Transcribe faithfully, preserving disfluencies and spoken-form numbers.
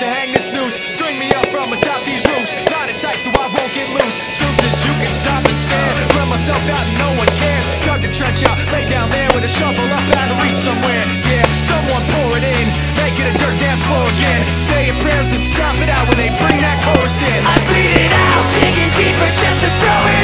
to hang this noose. String me up from atop these roofs. Knot it tight so I won't get loose. Truth is you can stop and stare. Run myself out and no one cares. Dug the trench out, lay down there with a shovel up out of reach somewhere. Yeah, someone pour it in. Make it a dirt dance floor again. Say your prayers and stop it out when they bring that chorus in. I bleed it out, digging deeper just to throw it